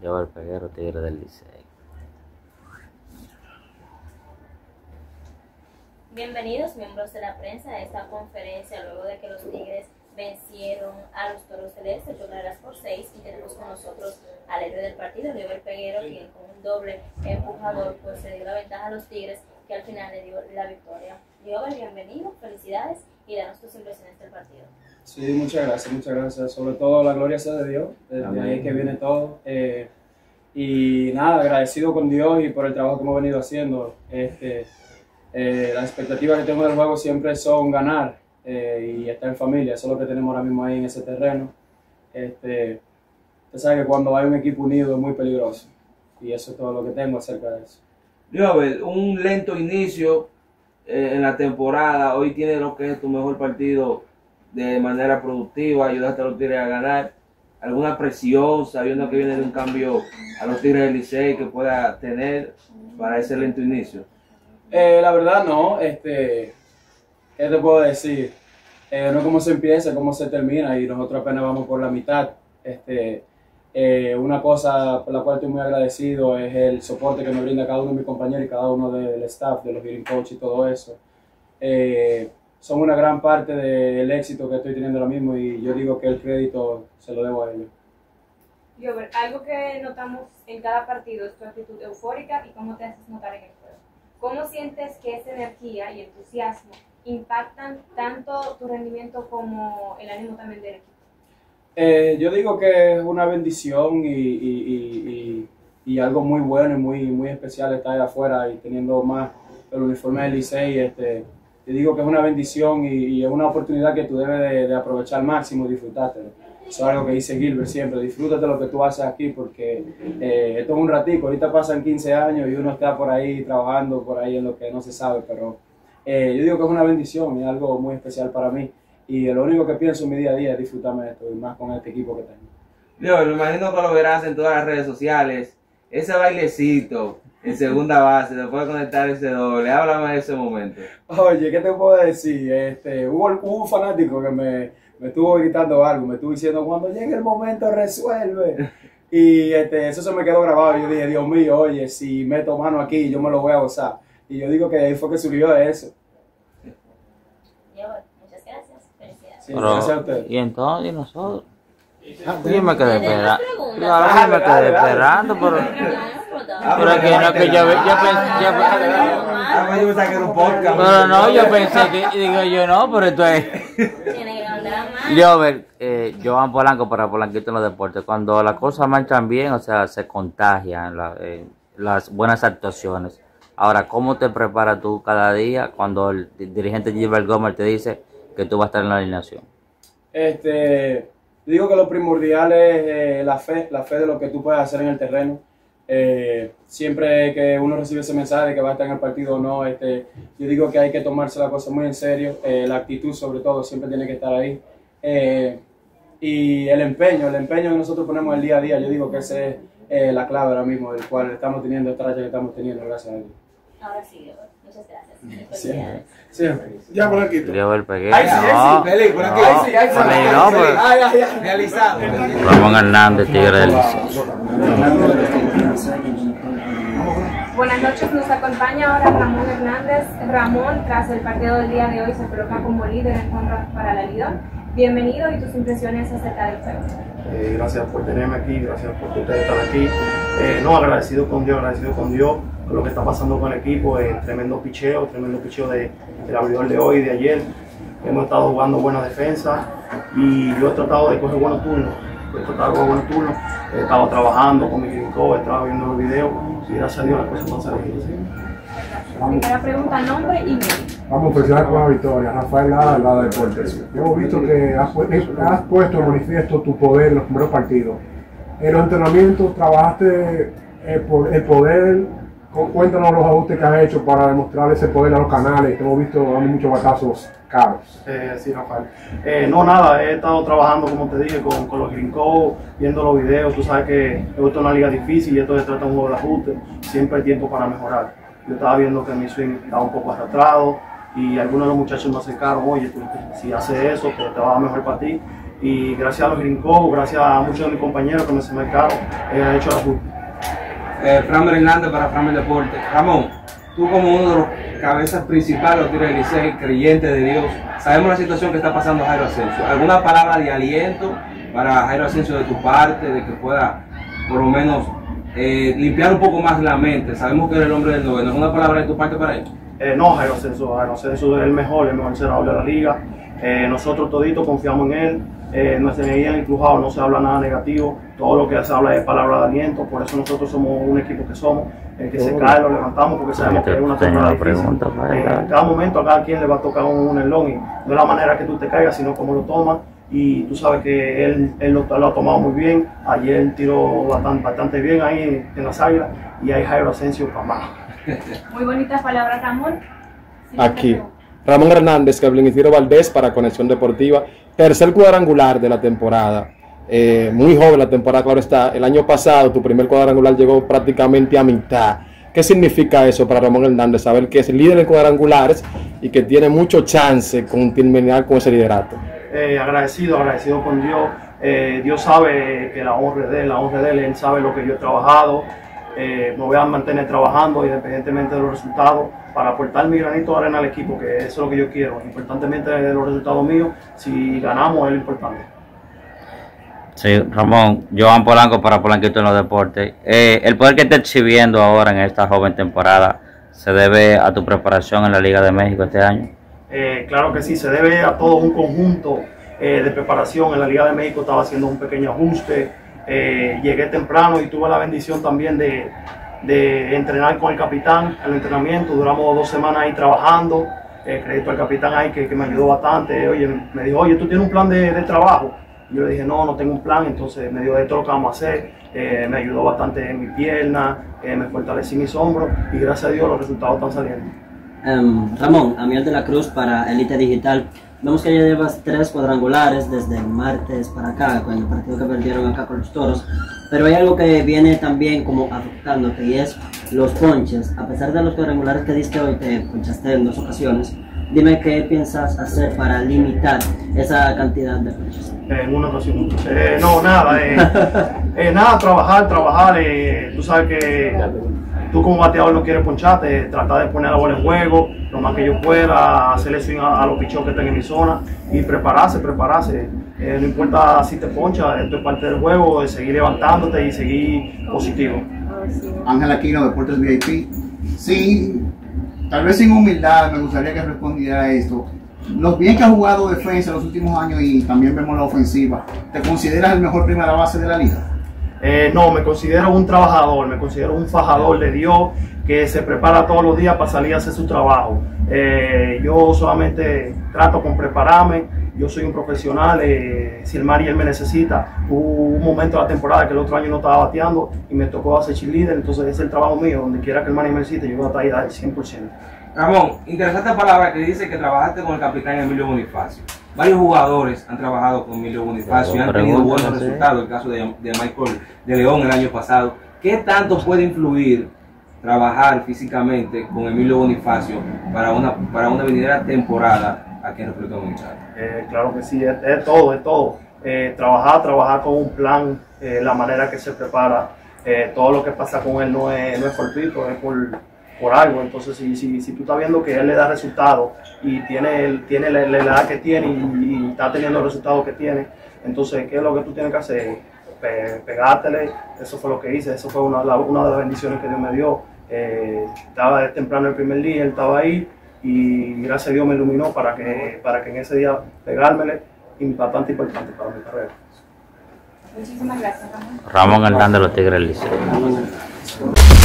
Joel Peguero, Tigre del Licey. Bienvenidos miembros de la prensa a esta conferencia luego de que los Tigres vencieron a los Toros del Este 8-6 y tenemos con nosotros al héroe del partido, Joel Peguero, quien con un doble empujador pues se dio la ventaja a los Tigres que al final le dio la victoria. Joel, bienvenido, felicidades y danos tus impresiones del partido. Sí, muchas gracias. Sobre todo la gloria sea de Dios, de ahí es que viene todo. Y nada, agradecido con Dios y por el trabajo que hemos venido haciendo. Las expectativas que tengo del juego siempre son ganar y estar en familia. Eso es lo que tenemos ahora mismo ahí en ese terreno. Usted sabe que cuando hay un equipo unido es muy peligroso y eso es todo lo que tengo acerca de eso. Joel, un lento inicio en la temporada. Hoy tienes lo que es tu mejor partido de manera productiva, ayudaste a los Tigres a ganar. ¿Alguna presión sabiendo que viene de un cambio a los Tigres del Licey que pueda tener para ese lento inicio? La verdad no, ¿qué te puedo decir? No es cómo se empieza, cómo se termina y nosotros apenas vamos por la mitad. Una cosa por la cual estoy muy agradecido es el soporte que me brinda cada uno de mis compañeros y cada uno del staff, de los hitting coach y todo eso. Son una gran parte del éxito que estoy teniendo ahora mismo y yo digo que el crédito se lo debo a ellos. Joel, algo que notamos en cada partido es tu actitud eufórica y cómo te haces notar en el juego. ¿Cómo sientes que esa energía y entusiasmo impactan tanto tu rendimiento como el ánimo también del equipo? Yo digo que es una bendición y algo muy bueno y muy especial estar ahí afuera y teniendo más el uniforme del Licey. Yo digo que es una bendición y es una oportunidad que tú debes de aprovechar al máximo y disfrutártelo. Eso es algo que dice Gilbert siempre, disfrútate lo que tú haces aquí porque esto es un ratico, ahorita pasan 15 años y uno está por ahí trabajando por ahí en lo que no se sabe, pero yo digo que es una bendición y es algo muy especial para mí y lo único que pienso en mi día a día es disfrutarme de esto y más con este equipo que tengo. Yo me imagino que lo verás en todas las redes sociales, ese bailecito en segunda base, después de conectar ese doble, háblame de ese momento. Oye, ¿qué te puedo decir? Hubo un fanático que me estuvo gritando algo, me estuvo diciendo, cuando llegue el momento resuelve. Y eso se me quedó grabado y yo dije, Dios mío, oye, si meto mano aquí yo me lo voy a gozar. Y yo digo que ahí fue que surgió de eso. Muchas gracias, felicidades. Sí, gracias a ustedes. Y entonces, ¿y nosotros? Yo me quedé esperando. Preguntas. Yo me quedé esperando, pero es que no, que yo pensaba que era un podcast. pero no, yo pensé que, digo yo no, pero esto es... Tiene que levantar la mano. Yo, ver, Joan Polanco para Polanquito en los deportes, cuando las cosas marchan bien, o sea, se contagian las buenas actuaciones. Ahora, ¿cómo te preparas tú cada día cuando el dirigente Gilbert Gómez te dice que tú vas a estar en la alineación? Digo que lo primordial es la fe de lo que tú puedes hacer en el terreno. Siempre que uno recibe ese mensaje de que va a estar en el partido o no, yo digo que hay que tomarse la cosa muy en serio, la actitud sobre todo siempre tiene que estar ahí. Y el empeño que nosotros ponemos el día a día, yo digo que esa es la clave ahora mismo, del cual estamos teniendo esta racha que estamos teniendo, gracias a Dios. Ahora sí, Joel, muchas gracias. Siempre, Felicidades. siempre. Ya, Polanquito. Joel Peguero. Ay, sí, No, Nelly, por aquí. no, Ay, sí, no, pues, ay, realizado. Ramón Hernández, Tigre del Licey. Buenas noches, nos acompaña ahora Ramón Hernández. Ramón, tras el partido del día de hoy, se coloca como líder en contra para la Lidón. Bienvenido y tus impresiones acerca del juego. Gracias por tenerme aquí, gracias por que ustedes están aquí. Agradecido con Dios, con lo que está pasando con el equipo, tremendo picheo del abridor de hoy y de ayer. Hemos estado jugando buena defensa y yo he tratado de coger buenos turnos. He estado trabajando con mi gringo, he estado viendo los videos y gracias a Dios las cosas están saliendo. Primera pregunta, nombre y medio. Vamos a empezar con la victoria. Rafael Lada Deportes. Hemos visto que has puesto en manifiesto tu poder en los primeros partidos. En los entrenamientos trabajaste el poder. Cuéntanos los ajustes que has hecho para demostrar ese poder a los canales. Te hemos visto dando muchos batazos caros. Sí, Rafael. Nada, he estado trabajando, como te dije, con los gringos, viendo los videos. Tú sabes que esto es una liga difícil y esto se trata de un juego de ajuste. Siempre hay tiempo para mejorar. Yo estaba viendo que mi swing estaba un poco arrastrado y algunos de los muchachos me acercaron, oye, si haces eso, pues te va a dar mejor para ti. y gracias a los Grincos, gracias a muchos de mis compañeros que me se marcaron, he hecho la culpa. Framer Hernández para Framer Deporte. Ramón, tú como uno de los cabezas principales de los Tigres del Licey, creyente de Dios, sabemos la situación que está pasando Jairo Asensio. ¿Alguna palabra de aliento para Jairo Asensio de tu parte, de que pueda por lo menos limpiar un poco más la mente? Sabemos que eres el hombre del noveno. ¿Alguna palabra de tu parte para él? No, Jairo Asensio es el mejor cerrador de la liga. Nosotros toditos confiamos en él. Nuestra energía en el Crujado no se habla nada negativo, todo lo que se habla es palabra de aliento, por eso nosotros somos un equipo que somos, el que se cae lo levantamos porque sabemos que es una temporada difícil. En cada momento a cada quien le va a tocar un elón y no es la manera que tú te caigas, sino cómo lo tomas, y tú sabes que él lo ha tomado muy bien, ayer tiró bastante bien ahí en las Águilas y hay Jairo Asensio para más. Muy bonitas palabras, Ramón. Aquí. Ramón Hernández, Kevin Isidro Valdés para Conexión Deportiva. Tercer cuadrangular de la temporada. Muy joven la temporada, claro está. El año pasado tu primer cuadrangular llegó prácticamente a mitad. ¿Qué significa eso para Ramón Hernández? Saber que es líder en cuadrangulares y que tiene mucho chance con terminar con ese liderato. Agradecido con Dios. Dios sabe que la honra de él, él sabe lo que yo he trabajado. Me voy a mantener trabajando independientemente de los resultados para aportar mi granito de arena al equipo, que eso es lo que yo quiero, importantemente de los resultados míos. Si ganamos es lo importante. Sí, Ramón, Joan Polanco para Polanquito en los Deportes. El poder que está exhibiendo ahora en esta joven temporada se debe a tu preparación en la Liga de México este año. Claro que sí, se debe a todo un conjunto de preparación. En la Liga de México estaba haciendo un pequeño ajuste. Llegué temprano y tuve la bendición también de entrenar con el capitán el entrenamiento. Duramos 2 semanas ahí trabajando. Crédito al capitán ahí que me ayudó bastante. Oye, me dijo, oye, ¿tú tienes un plan de trabajo? Y yo le dije, no tengo un plan. Entonces me dijo, esto es lo que vamos a hacer. Me ayudó bastante en mi pierna, me fortalecí mis hombros y gracias a Dios los resultados están saliendo. Ramón, Amiel de la Cruz para Elite Digital. Vemos que ya llevas 3 cuadrangulares desde el martes para acá, con el partido que perdieron acá con los Toros. Pero hay algo que viene también como afectándote y es los ponches. A pesar de los cuadrangulares que diste hoy, te ponchaste en 2 ocasiones. Dime qué piensas hacer para limitar esa cantidad de ponches. En una ocasión. No, nada. Nada, trabajar. Tú sabes que tú como bateador no quieres poncharte, tratar de poner la bola en juego, lo más que yo pueda, hacerle swing a los pichos que están en mi zona y prepararse. No importa si te ponchas, esto es parte del juego, de seguir levantándote y seguir positivo. Ángel Aquino, Deportes VIP. Sí, tal vez sin humildad me gustaría que respondiera a esto. Los bien que ha jugado defensa en los últimos años y también vemos la ofensiva, ¿te consideras el mejor primera base de la liga? No, me considero un trabajador, me considero un fajador de Dios que se prepara todos los días para salir a hacer su trabajo. Yo solamente trato con prepararme, yo soy un profesional, si el Mariel me necesita, hubo un momento de la temporada que el otro año no estaba bateando y me tocó hacer cheerleader, entonces ese es el trabajo mío, donde quiera que el Mariel me necesite, yo voy a estar ahí al 100%. Ramón, interesante palabra que dice que trabajaste con el capitán Emilio Bonifacio. Varios jugadores han trabajado con Emilio Bonifacio y han tenido buenos resultados. El caso de Michael de León el año pasado. ¿Qué tanto puede influir trabajar físicamente con Emilio Bonifacio para una venidera temporada aquí en República Dominicana? Claro que sí, es todo. Trabajar con un plan, la manera que se prepara, todo lo que pasa con él no es fortuito, es por algo. Entonces si tú estás viendo que él le da resultados y tiene la edad que tiene y está teniendo el resultado que tiene, entonces ¿qué es lo que tú tienes que hacer? Pegártele. Eso fue lo que hice, eso fue una de las bendiciones que Dios me dio. Estaba temprano el primer día, él estaba ahí y gracias a Dios me iluminó para que en ese día pegármele, bastante importante para mi carrera. Muchísimas gracias, Ramón. Ramón Hernández de los Tigres del Licey.